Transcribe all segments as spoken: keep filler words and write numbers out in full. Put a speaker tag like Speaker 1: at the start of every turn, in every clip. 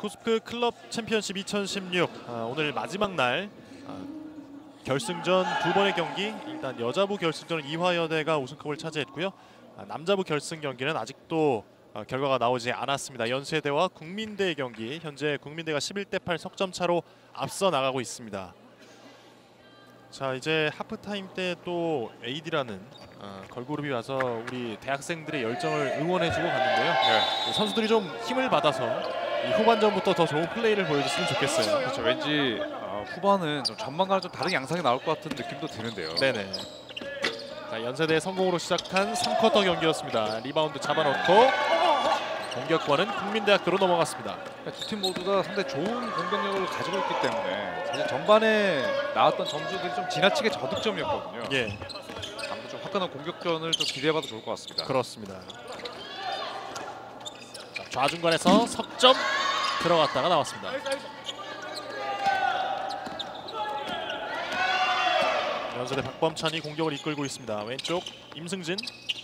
Speaker 1: 코스크 클럽 챔피언십 이천십육 아, 오늘 마지막 날 아, 결승전 두 번의 경기. 일단 여자부 결승전은 이화여대가 우승컵을 차지했고요. 아, 남자부 결승 경기는 아직도 아, 결과가 나오지 않았습니다. 연세대와 국민대의 경기. 현재 국민대가 십일 대 팔 석점 차로 앞서 나가고 있습니다. 자, 이제 하프타임 때 또 에이디라는 어, 걸그룹이 와서 우리 대학생들의 열정을 응원해주고 갔는데요. 네. 선수들이 좀 힘을 받아서 이 후반전부터 더 좋은 플레이를 보여줬으면 좋겠어요.
Speaker 2: 그렇죠. 왠지 어, 후반은 좀 전반과는 좀 다른 양상이 나올 것 같은 느낌도 드는데요.
Speaker 1: 네네. 자, 연세대 성공으로 시작한 삼 쿼터 경기였습니다. 리바운드 잡아놓고 공격권은 국민대학교로 넘어갔습니다.
Speaker 2: 두 팀 모두 다 상당히 좋은 공격력을 가지고 있기 때문에 사실 전반에 나왔던 점수들이 좀 지나치게 저득점이었거든요.
Speaker 1: 예.
Speaker 2: 아무튼 좀 화끈한 공격전을 좀 기대해봐도 좋을 것 같습니다.
Speaker 1: 그렇습니다. 자, 좌중간에서 석점 들어갔다가 나왔습니다. 연세대 박범찬이 공격을 이끌고 있습니다. 왼쪽 임승진,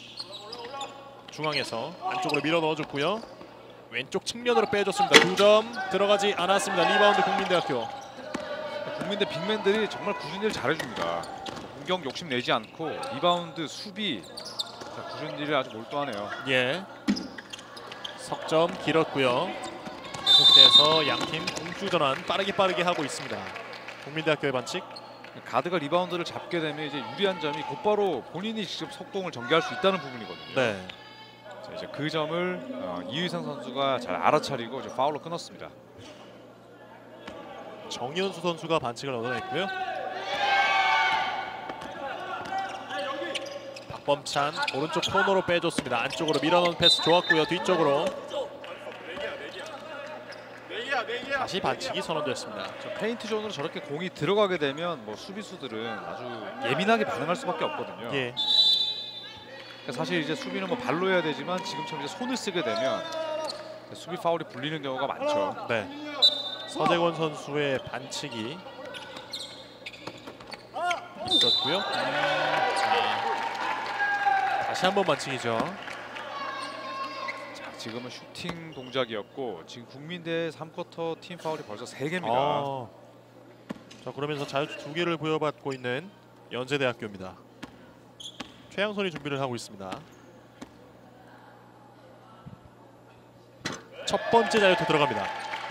Speaker 1: 중앙에서 안쪽으로 밀어 넣어줬고요. 왼쪽 측면으로 빼줬습니다. 두 점 들어가지 않았습니다. 리바운드 국민대학교.
Speaker 2: 국민대 빅맨들이 정말 꾸준히 일 잘해줍니다. 공격 욕심 내지 않고 리바운드, 수비 꾸준히 일 아주 몰두하네요.
Speaker 1: 예. 석점 길었고요. 계속해서 양팀 공수 전환 빠르게 빠르게 하고 있습니다. 국민대학교의 반칙.
Speaker 2: 가드가 리바운드를 잡게 되면 이제 유리한 점이 곧바로 본인이 직접 속공을 전개할 수 있다는 부분이거든요.
Speaker 1: 네.
Speaker 2: 자, 이제 그 점을 어, 이의성 선수가 잘 알아차리고 이제 파울로 끊었습니다.
Speaker 1: 정현수 선수가 반칙을 얻어냈고요. 박범찬 오른쪽 코너로 빼줬습니다. 안쪽으로 밀어넣은 패스 좋았고요. 뒤쪽으로 다시 반칙이 선언됐습니다.
Speaker 2: 저 페인트 존으로 저렇게 공이 들어가게 되면 뭐 수비수들은 아주 예민하게 반응할 수밖에 없거든요.
Speaker 1: 예.
Speaker 2: 그러니까 사실 이제 수비는 뭐 발로 해야 되지만 지금처럼 이제 손을 쓰게 되면 수비 파울이 불리는 경우가 많죠.
Speaker 1: 네. 서재권 선수의 반칙이 있었고요. 자, 다시 한번 반칙이죠.
Speaker 2: 자, 지금은 슈팅 동작이었고 지금 국민대 삼 쿼터 팀 파울이 벌써 세 개입니다.
Speaker 1: 아, 자, 그러면서 자유투 두 개를 부여받고 있는 연세대학교입니다. 최양선이 준비를 하고 있습니다. 첫 번째 자유투 들어갑니다.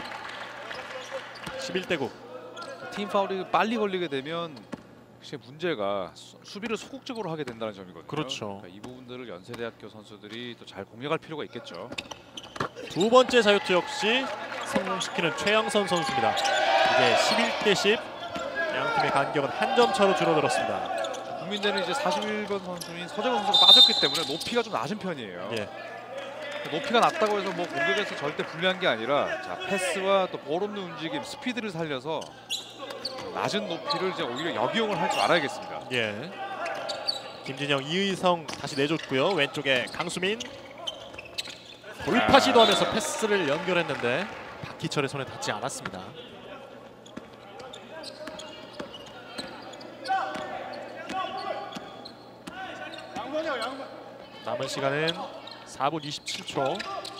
Speaker 1: 십일 대 구.
Speaker 2: 팀 파울이 빨리 걸리게 되면 역시 문제가 수, 수비를 소극적으로 하게 된다는 점이거든요.
Speaker 1: 그렇죠.
Speaker 2: 그러니까 이 부분들을 연세대학교 선수들이 또 잘 공략할 필요가 있겠죠.
Speaker 1: 두 번째 자유투 역시 성공시키는 최양선 선수입니다. 이제 십일 대 십. 양팀의 간격은 한 점 차로 줄어들었습니다.
Speaker 2: 국민대는 이제 사십일 번 선수인 서재권 선수가 빠졌기 때문에 높이가 좀 낮은 편이에요.
Speaker 1: 예.
Speaker 2: 높이가 낮다고 해서 뭐 공격에서 절대 불리한 게 아니라 자, 패스와 또 볼 없는 움직임, 스피드를 살려서 낮은 높이를 이제 오히려 역이용을 할 줄 알아야겠습니다.
Speaker 1: 예. 김진영, 이의성 다시 내줬고요. 왼쪽에 강수민 돌파
Speaker 2: 아.
Speaker 1: 시도하면서 패스를 연결했는데 박희철의 손에 닿지 않았습니다. 남은 시간은 사 분 이십칠 초.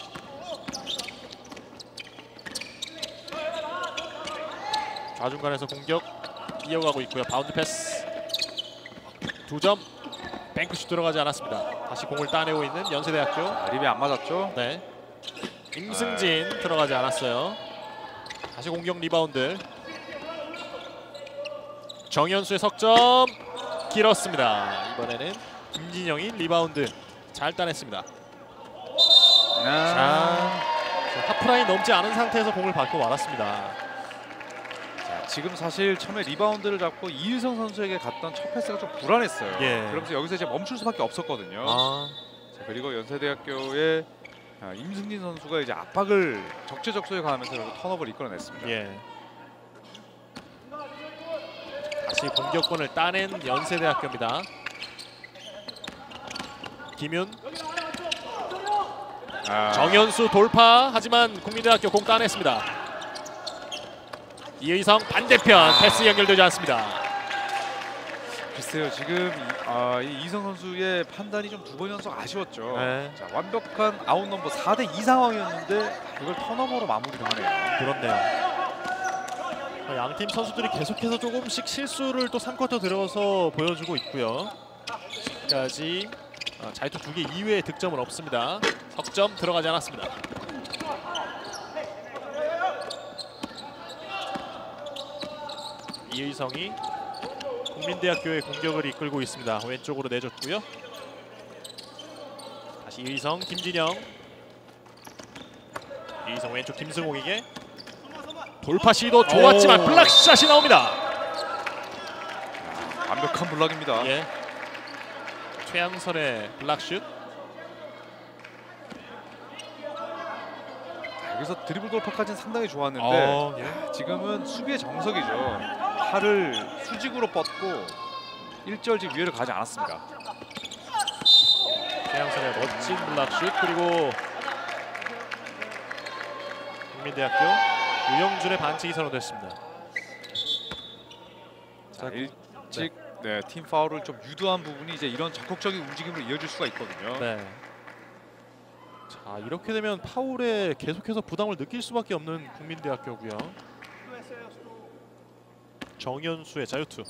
Speaker 1: 좌중간에서 공격 이어가고 있고요. 바운드 패스 두 점. 뱅크슛 들어가지 않았습니다. 다시 공을 따내고 있는 연세대학교.
Speaker 2: 아, 립이 안 맞았죠?
Speaker 1: 네. 임승진 네. 들어가지 않았어요. 다시 공격 리바운드. 정현수의 석점 길었습니다. 이번에는 김진영이 리바운드 잘 따냈습니다.
Speaker 2: 아.
Speaker 1: 자, 하프라인 넘지 않은 상태에서 공을 받고 말았습니다.
Speaker 2: 자, 지금 사실 처음에 리바운드를 잡고 이유성 선수에게 갔던 첫 패스가 좀 불안했어요.
Speaker 1: 예.
Speaker 2: 그러면서 여기서 이제 멈출 수밖에 없었거든요.
Speaker 1: 아.
Speaker 2: 자, 그리고 연세대학교의 아, 임승진 선수가 이제 압박을 적재적소에 가하면서 턴오버를 이끌어냈습니다.
Speaker 1: 예. 다시 공격권을 따낸 연세대학교입니다. 김윤.
Speaker 2: 아.
Speaker 1: 정현수 돌파. 하지만 국민대학교 공 따냈습니다. 이의성 반대편. 아. 패스 연결되지 않습니다.
Speaker 2: 글쎄요, 지금 이, 아, 이 이성 선수의 판단이 좀 두 번 연속 아쉬웠죠.
Speaker 1: 네.
Speaker 2: 자, 완벽한 아웃 넘버 사 대 이 상황이었는데 그걸 턴오버로 마무리를 하네요.
Speaker 1: 그렇네요. 양팀 선수들이 계속해서 조금씩 실수를 또 삼 쿼터 들어서 보여주고 있고요. 지금까지 자유투 두 개 이외의 득점은 없습니다. 석점 들어가지 않았습니다. 이의성이 국민대학교의 공격을 이끌고 있습니다. 왼쪽으로 내줬고요. 다시 이의성, 김진영. 이의성 왼쪽 김승옥에게 돌파 시도 좋았지만
Speaker 2: 오.
Speaker 1: 블락샷이 나옵니다.
Speaker 2: 완벽한 블락입니다.
Speaker 1: 예. 최양선의 블락슛.
Speaker 2: 여기서 드리블 돌파까지는 상당히 좋았는데
Speaker 1: 어, 예.
Speaker 2: 지금은 수비의 정석이죠. 팔을 수직으로 뻗고 일절지 위에를 가지 않았습니다.
Speaker 1: 최양선의 멋진 블락슛. 그리고 국민대학교 유영준의 반칙이 선언됐습니다.
Speaker 2: 자, 일찍 네, 팀 파울을 좀 유도한 부분이 이제 이런 적극적인 움직임으로 이어질 수가 있거든요.
Speaker 1: 네. 자, 이렇게 되면 파울에 계속해서 부담을 느낄 수밖에 없는 국민대학교고요. 정현수의 자유투.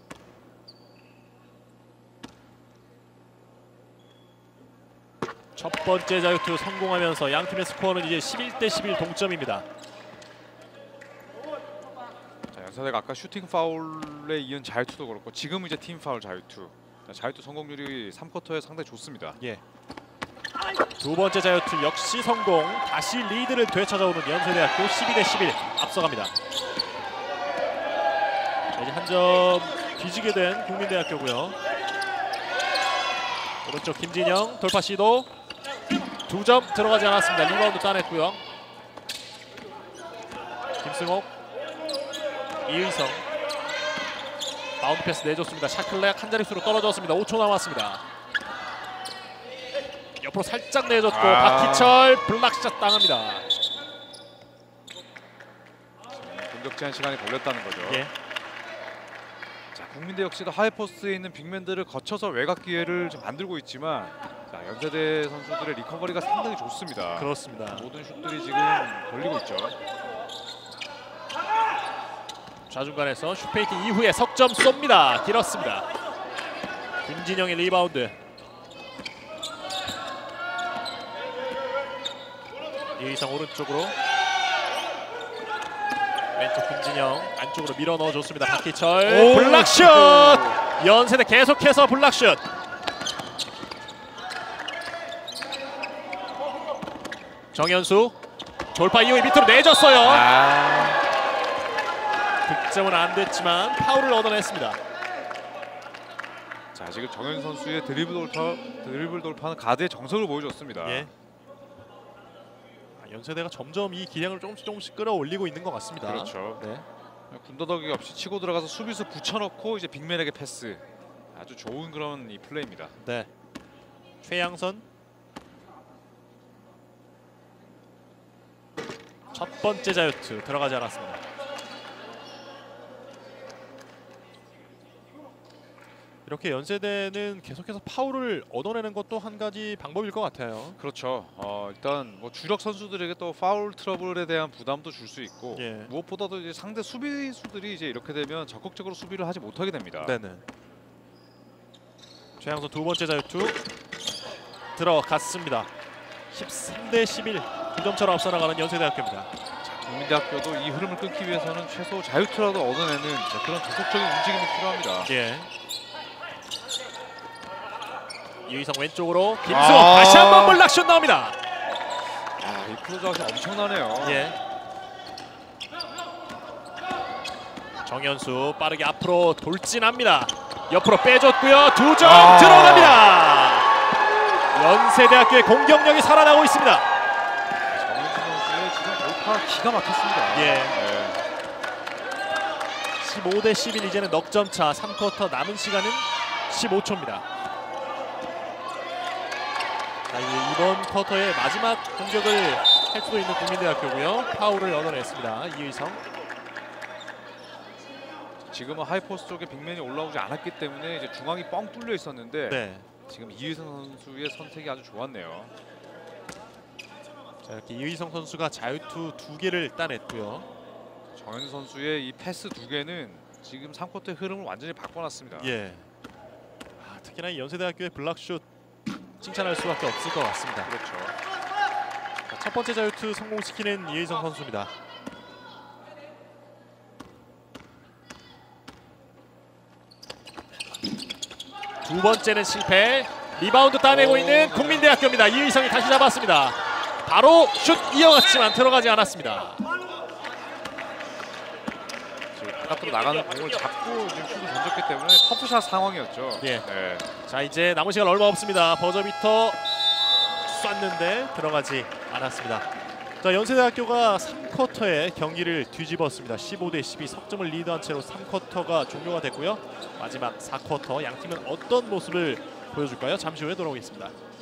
Speaker 1: 첫 번째 자유투 성공하면서 양 팀의 스코어는 이제 십일 대 십일 동점입니다.
Speaker 2: 자, 연세대가 아까 슈팅 파울에 이은 자유투도 그렇고 지금 이제 팀 파울 자유투. 자, 자유투 성공률이 삼 쿼터에 상당히 좋습니다.
Speaker 1: 예. 두 번째 자유투 역시 성공. 다시 리드를 되찾아오는 연세대학교 십이 대 십일 앞서갑니다. 자, 이제 한 점 뒤지게 된 국민대학교고요. 오른쪽 김진영 돌파 시도. 두 점 들어가지 않았습니다. 리바운드 따냈고요. 김승옥, 이의성 바운드 패스 내줬습니다. 샤클렉 한 자릿수로 떨어졌습니다. 오 초 남았습니다. 옆으로 살짝 내줬고
Speaker 2: 아.
Speaker 1: 박희철 블락샷 당합니다.
Speaker 2: 공격 제한 시간이 걸렸다는 거죠.
Speaker 1: 예.
Speaker 2: 자, 국민대 역시도 하이포스트에 있는 빅맨들을 거쳐서 외곽 기회를 좀 만들고 있지만 자, 연세대 선수들의 리커버리가 상당히 좋습니다.
Speaker 1: 그렇습니다.
Speaker 2: 모든 슛들이 지금 걸리고 있죠.
Speaker 1: 좌중간에서 슛페이크 이후에 석점 쏩니다. 길었습니다. 김진영의 리바운드. 이의성 오른쪽으로 왼쪽 김진영 안쪽으로 밀어 넣어줬습니다. 박희철 블락슛. 연세대 계속해서 블락슛. 정현수 돌파 이후에 밑으로 내줬어요.
Speaker 2: 아.
Speaker 1: 득점은 안 됐지만 파울을 얻어냈습니다.
Speaker 2: 자, 지금 정현 선수의 드리블 돌파, 드리블 돌파는 가드의 정석을 보여줬습니다.
Speaker 1: 예. 연세대가 점점 이 기량을 조금씩 조금씩 끌어올리고 있는 것 같습니다.
Speaker 2: 그렇죠.
Speaker 1: 네.
Speaker 2: 군더더기 없이 치고 들어가서 수비수 붙여넣고 이제 빅맨에게 패스. 아주 좋은 그런 이 플레이입니다.
Speaker 1: 네. 최양선 첫 번째 자유투 들어가지 않았습니다. 이렇게 연세대는 계속해서 파울을 얻어내는 것도 한 가지 방법일 것 같아요.
Speaker 2: 그렇죠. 어, 일단 뭐 주력 선수들에게 또 파울 트러블에 대한 부담도 줄 수 있고
Speaker 1: 예.
Speaker 2: 무엇보다도 이제 상대 수비수들이 이제 이렇게 되면 적극적으로 수비를 하지 못하게 됩니다.
Speaker 1: 네네. 최양선 두 번째 자유투 들어갔습니다. 십삼 대 십일 두 점 차로 앞서 나가는 연세대학교입니다.
Speaker 2: 국민대학교도 이 흐름을 끊기 위해서는 최소 자유투라도 얻어내는 그런 적극적인 움직임이 필요합니다.
Speaker 1: 예. 이의성 왼쪽으로 김승호
Speaker 2: 아
Speaker 1: 다시 한번 블락슛 나옵니다.
Speaker 2: 아, 이 클로즈아웃이 엄청나네요.
Speaker 1: 예. 정현수 빠르게 앞으로 돌진합니다. 옆으로 빼줬고요. 두 점
Speaker 2: 아
Speaker 1: 들어갑니다. 연세대학교의 공격력이 살아나고 있습니다.
Speaker 2: 정현수 선수의 지금 돌파 기가 막혔습니다.
Speaker 1: 예.
Speaker 2: 네.
Speaker 1: 십오 대 십일 이제는 넉점 차. 삼 쿼터 남은 시간은 십오 초입니다. 자, 이제 이번 쿼터의 마지막 공격을 할 수도 있는 국민대학교고요. 파울을 얻어냈습니다. 이의성.
Speaker 2: 지금은 하이포스트 쪽에 빅맨이 올라오지 않았기 때문에 이제 중앙이 뻥 뚫려 있었는데
Speaker 1: 네.
Speaker 2: 지금 이의성 선수의 선택이 아주 좋았네요.
Speaker 1: 자, 이렇게 이의성 선수가 자유투 두 개를 따냈고요.
Speaker 2: 정현 선수의 이 패스 두 개는 지금 삼 쿼터의 흐름을 완전히 바꿔놨습니다.
Speaker 1: 예. 아, 특히나 이 연세대학교의 블락슛 칭찬할 수밖에 없을 것 같습니다.
Speaker 2: 그렇죠.
Speaker 1: 자, 첫 번째 자유투 성공시키는 이의성 선수입니다. 두 번째는 실패. 리바운드 따내고
Speaker 2: 오,
Speaker 1: 있는
Speaker 2: 네.
Speaker 1: 국민대학교입니다. 이의성이 다시 잡았습니다. 바로 슛 이어갔지만 들어가지 않았습니다.
Speaker 2: 지금 바깥으로 나가는 공을 잡고 지금 슛을 던졌기 때문에 터프샷 상황이었죠.
Speaker 1: 예.
Speaker 2: 네.
Speaker 1: 자, 이제 남은 시간 얼마 없습니다. 버저비터 쐈는데 들어가지 않았습니다. 자, 연세대학교가 삼 쿼터에 경기를 뒤집었습니다. 십오 대 십이 석점을 리드한 채로 삼 쿼터가 종료가 됐고요. 마지막 사 쿼터 양 팀은 어떤 모습을 보여줄까요? 잠시 후에 돌아오겠습니다.